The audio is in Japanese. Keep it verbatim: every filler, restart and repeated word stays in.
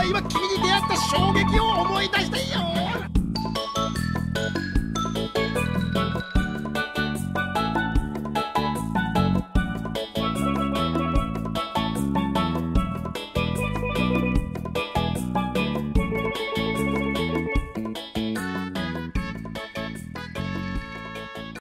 は今君に出会った衝撃を思い出してよ。